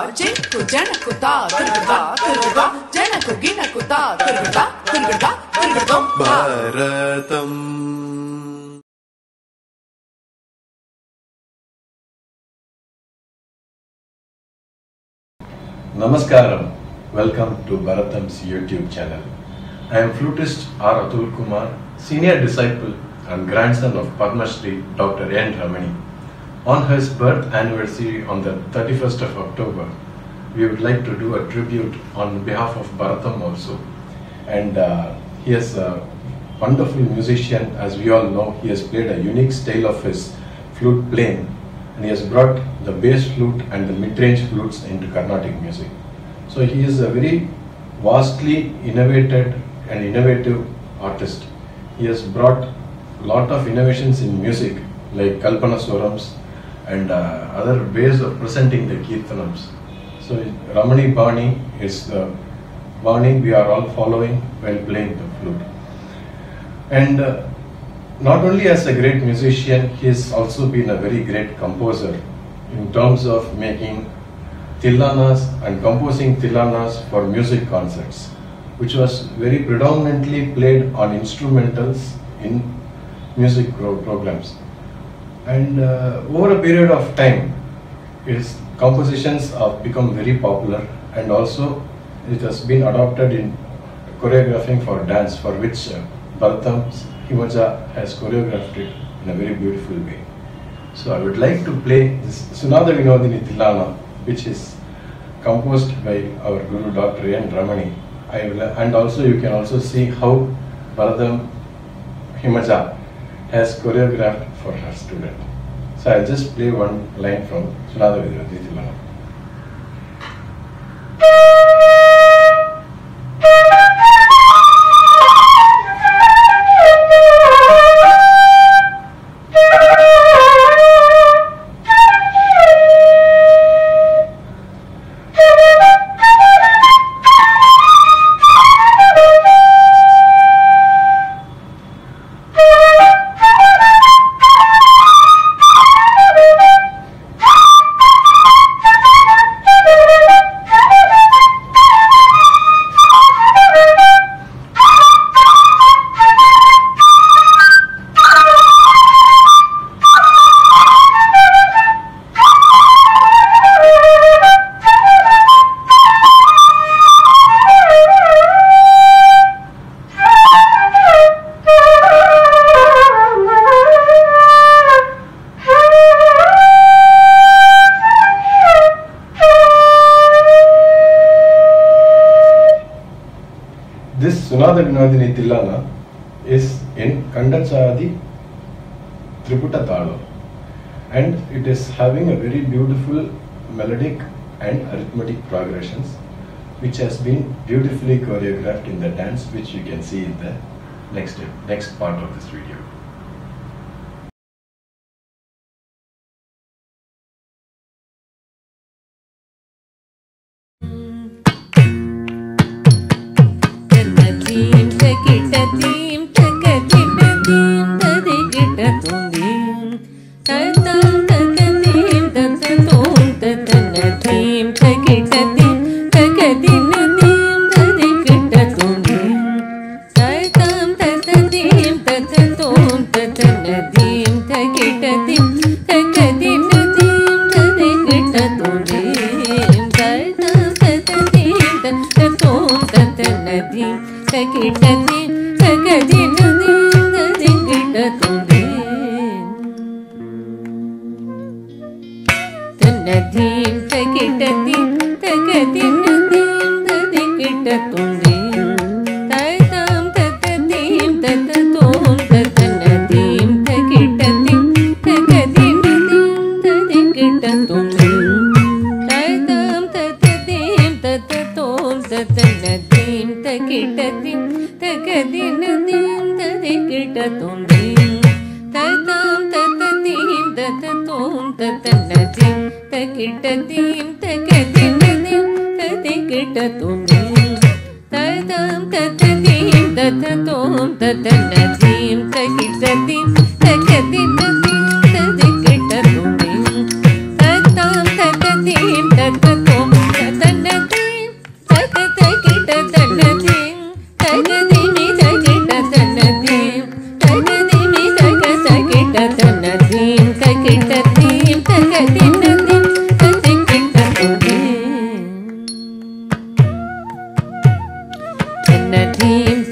Zinc జనకు తా తిరుగుతా తిరుగుతా జనకు గినకు తా తిరుగుతా తిరుగుతా తిరుగుతా భారతం. Namaskaram. Welcome to Bharatam's YouTube channel. I am flutist R. Atul Kumar, senior disciple and grandson of Padma Shri Dr. N. Ramani. On his birth anniversary on the 31st of October, we would like to do a tribute on behalf of Bharatam also. And he is a wonderful musician. As we all know, he has played a unique style of his flute playing, and he has brought the bass flute and the mid-range flutes into Carnatic music. So he is a very vastly innovative artist. He has brought a lot of innovations in music like Kalpana Swarams and other ways of presenting the Kirtanams. So Ramani Bani is the Bani we are all following while playing the flute. And not only as a great musician, he has also been a very great composer in terms of making tillanas and composing tillanas for music concerts, which was very predominantly played on instrumentals in music programs. And over a period of time, his compositions have become very popular, and also it has been adopted in choreographing for dance, for which Bharatam's Himaja has choreographed it in a very beautiful way. So I would like to play this Sunada Vinodini Tillana, which is composed by our Guru Dr. N. Ramani. And also you can also see how Bharatam Himaja has choreographed for her student. So I'll just play one line from Sunada Vinodini Tillana. This Sunada Vinodini Tillana is in Kandachadi Triputa Talam, and it is having a very beautiful melodic and arithmetic progressions, which has been beautifully choreographed in the dance, which you can see in the next part of this video. Thank you.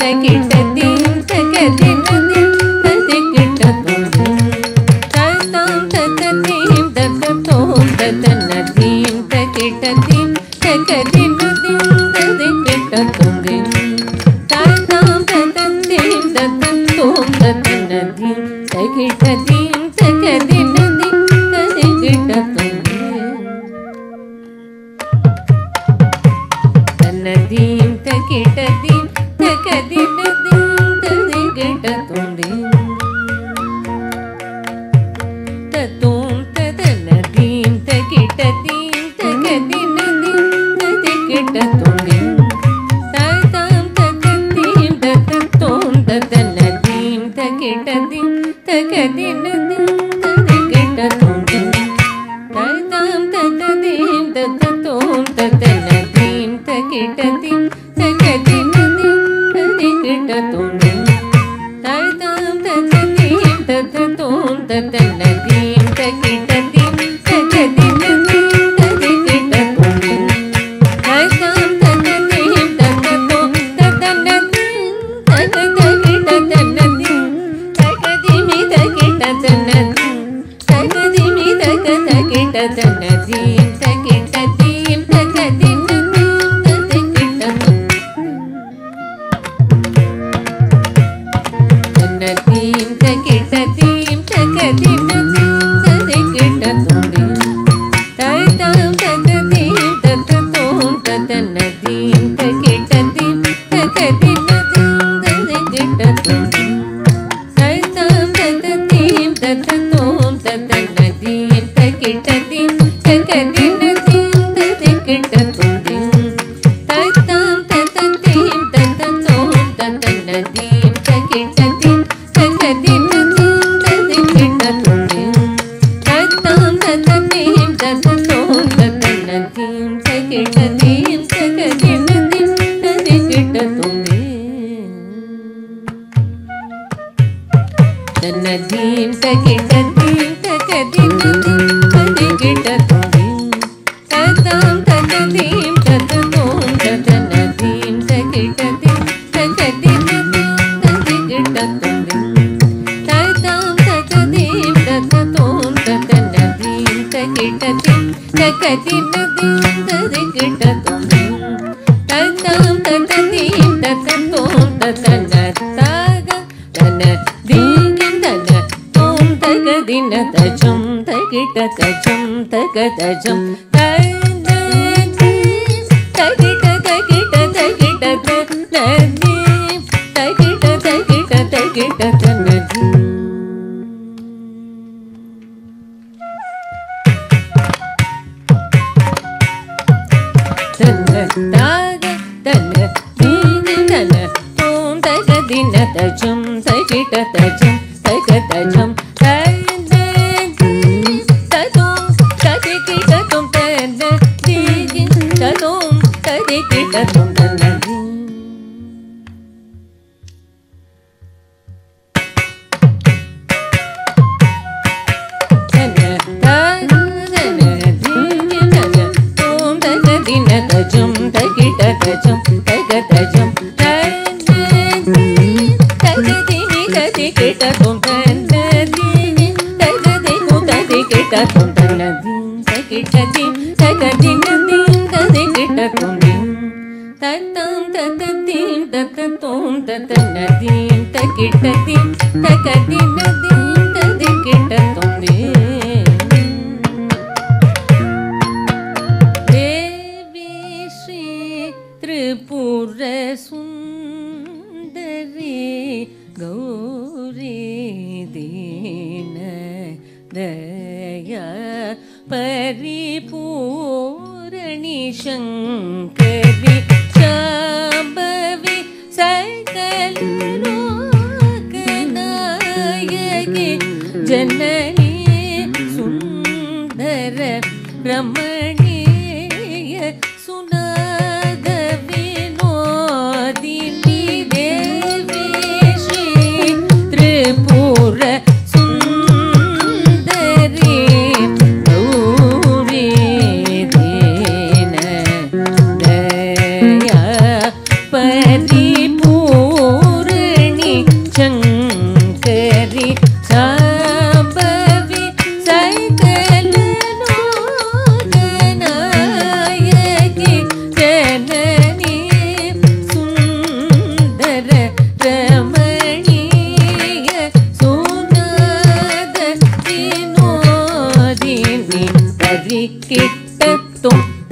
परिपूर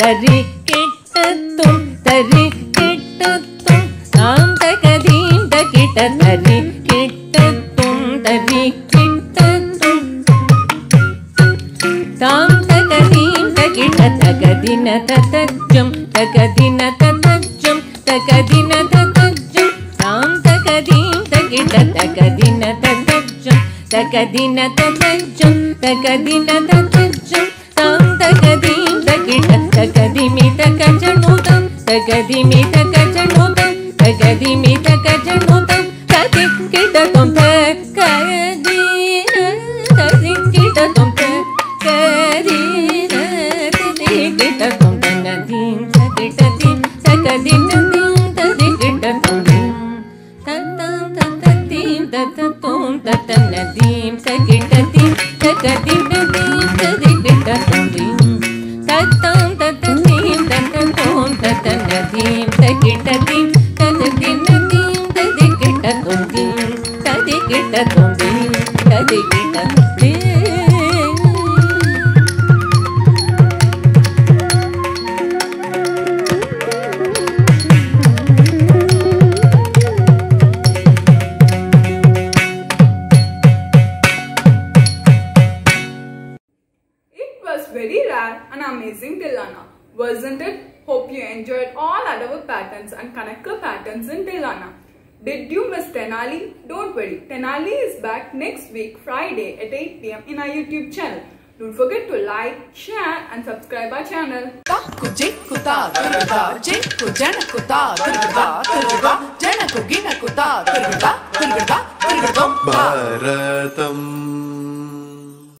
தரி கிட்டத்தும் தரி கிட்டத்தும் தாம் தகதீம் தகிட்ட தரி கிட்டத்தும் தரி கிட்டத்தும் தாம் தகதீம் தகிட்ட தகதின ததஜம் தகதின ததஜம் தகதின ததஜம் தாம் தகதீம் தகிட்ட தகதின ததஜம் தகதின ததஜம் தகதின ததஜம் தாம் தகதீம் தகிட்ட தகதிமி தகஜனுதம் தகதிமி தகஜனுதம் தகதிமி தகஜனுதம் ததிக்கிடதும் தகதீன ததிக்கிடதும் தகதீன ததிக்கிடதும் தனதீம் தகிடதீம் தகதினதீம் ததிக்கிடதும் தத்தம் தத்ததீம் தத்தத்தும் தத்தனதீம் தகிடதீம் தகதினதீம் ததிக்கிடதும் தத்தம் தத்ததீம் தத்தத்தும் தத்தனதீம் தகிடதீம் ததினதீம் ததிக்கிடதும் ததிக்கிடதும் ததிக்கிடதும் Was very rare and amazing Tilana, wasn't it? Hope you enjoyed all our patterns and Kanaka patterns in Tilana. Did you miss Tenali? Don't worry, Tenali is back next week Friday at 8 PM in our YouTube channel. Don't forget to like, share and subscribe our channel. Kuta, Tirgada, Jinku, Janakuta, Tirgada, Tirgada, Janaku, Ginakuta, Tirgada, Tirgada, Tirgadom, Bharatam